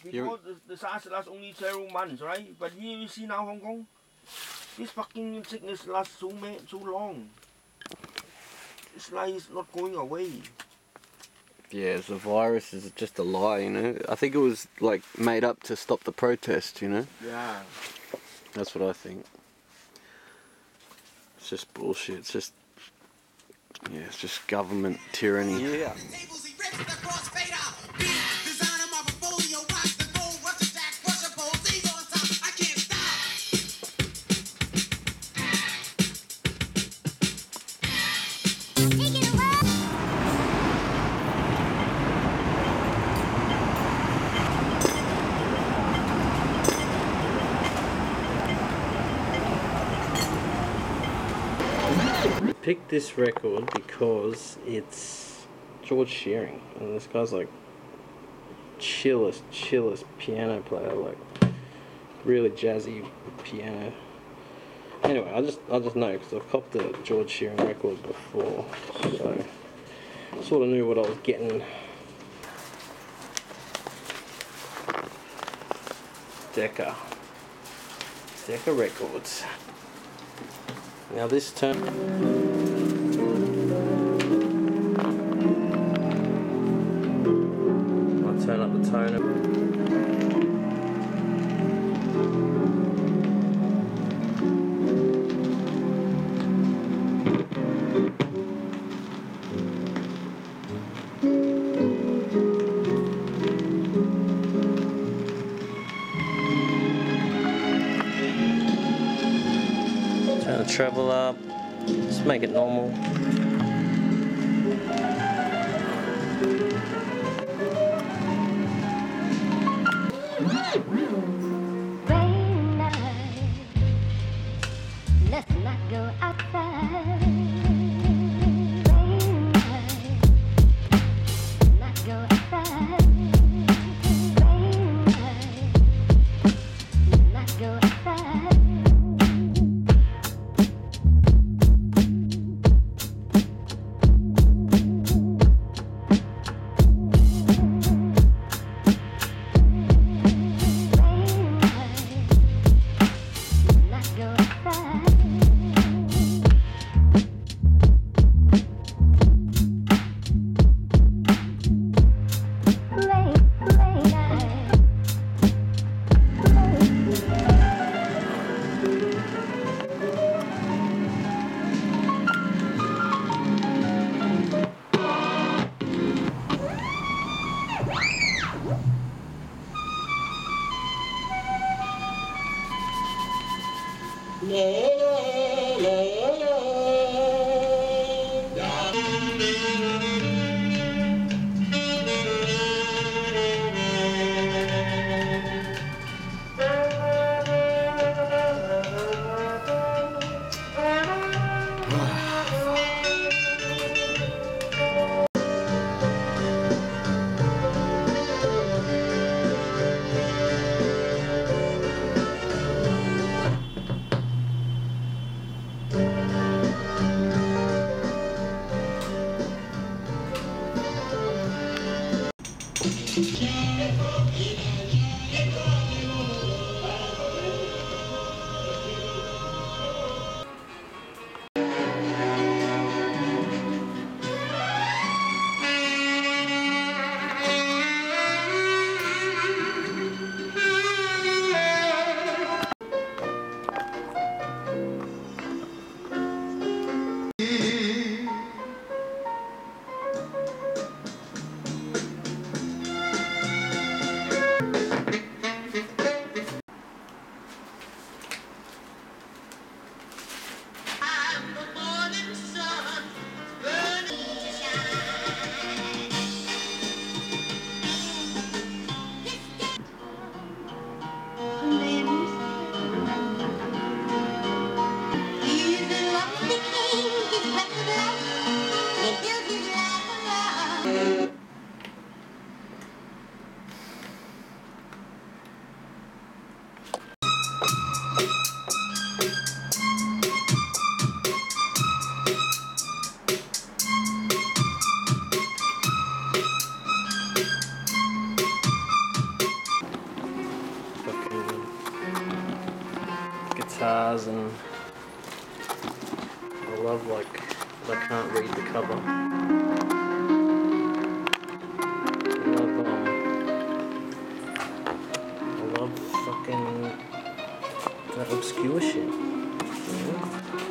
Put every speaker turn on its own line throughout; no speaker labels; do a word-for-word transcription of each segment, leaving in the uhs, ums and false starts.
Before the, the SARS lasts only several months, right? But here you see now Hong Kong, this fucking sickness lasts so ma so long. It's like it's not going away.
Yeah, the virus is just a lie, you know. I think it was like made up to stop the protest, you know.
Yeah.
That's what I think. It's just bullshit. It's just, yeah, it's just government tyranny.
Yeah.
I picked this record because it's George Shearing, and this guy's like chillest, chillest piano player, like really jazzy piano. Anyway, I just I just know because I've copped the George Shearing record before, so I sort of knew what I was getting. Decca, Decca Records. Now this turn. I'll turn up the tone. Turn the treble up. Just make it normal.
Rain night, let's not go outside. Rain night, not go outside. Rain night, not go outside.
guitars, and I love like I can't read the cover. I love um, I love fucking that obscure shit. You know?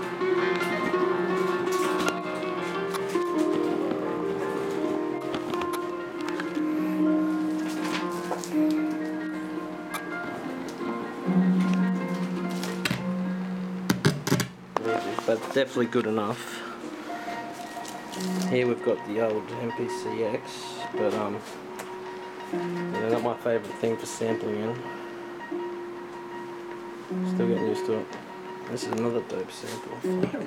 But definitely good enough. Here we've got the old M P C X, but um, yeah, not my favourite thing for sampling in. Still getting used to it. This is another dope sample.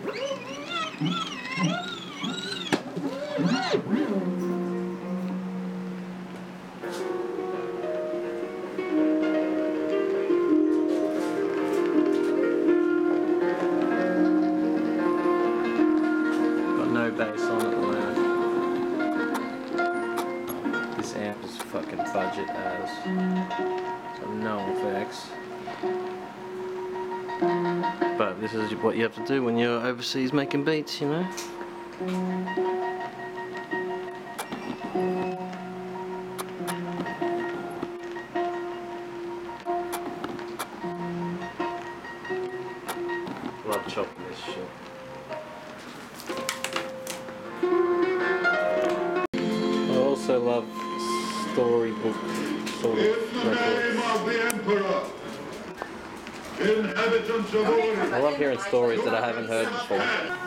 No bass on it, man. This amp is fucking budget as. So no effects. But this is what you have to do when you're overseas making beats, you know? Love chopping this shit. I also love storybook sort of records. I love hearing stories that I haven't heard before.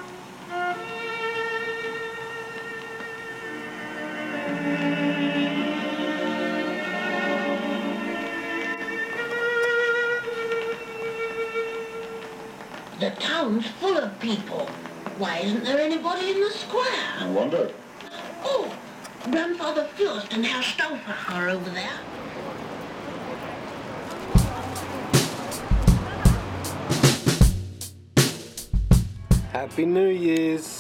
The town's full of people. Why isn't there anybody in the square?
I wonder.
Oh, Grandfather Fürst and Herr Stauffacher are over there.
Happy New Year's!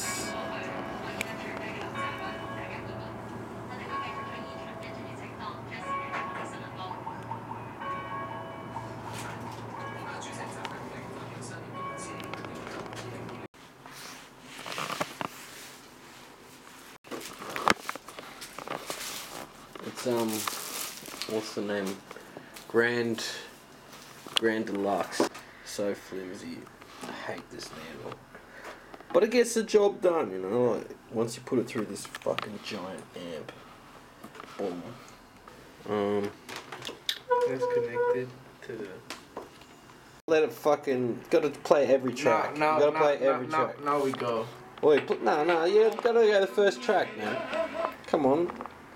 It's um, what's the name? Grand, Grand Deluxe. So flimsy. I hate this needle. But it gets the job done, you know, like, once you put it through this fucking giant amp. Boom. Um,
It's connected to the...
let it fucking, gotta play every track.
No,
you
no,
gotta play
no,
every
no,
track.
no, we go.
Wait, put, no, no, you gotta go the first track, man. Come on.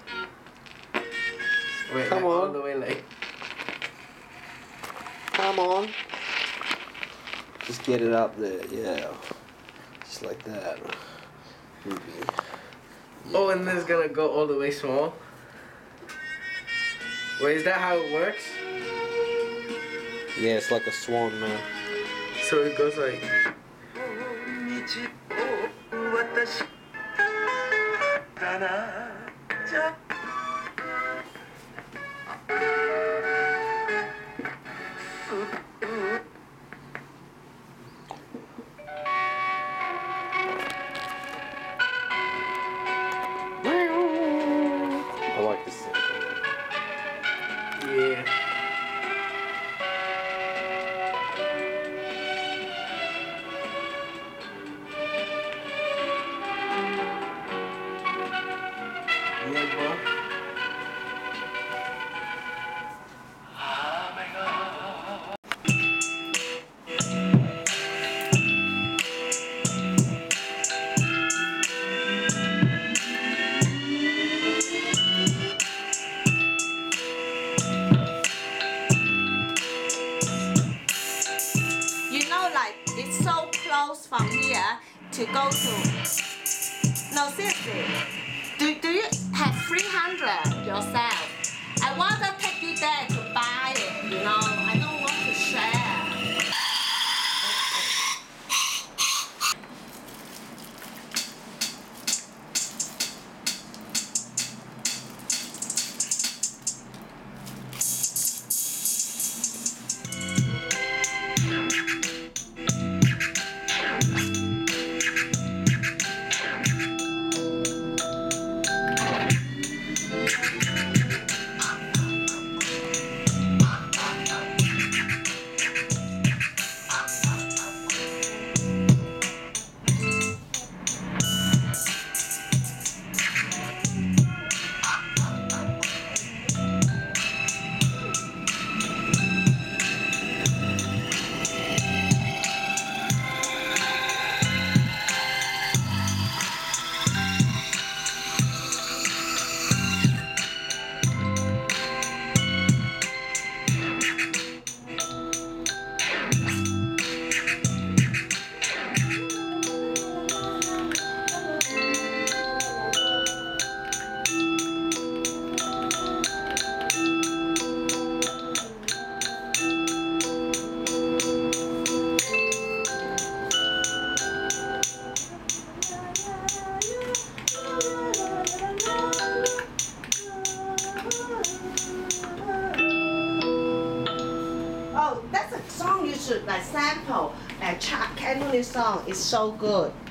Wait,
Come
like, all
on.
the way like...
Come on. Just get it up there, yeah. Just like that. Ruby.
Oh, and then it's gonna go all the way small? Wait, is that how it works?
Yeah, it's like a swan, man.
So it goes like...
I like this thing.
Yeah. Yeah, bro.
You know, like it's so close from here to go to. No, seriously. Do, do you have three hundred yourself? I want to take you there to buy it, you know. I don't want to share. Oh, that's a song you should like sample. A Cha- Cantonese song is so good.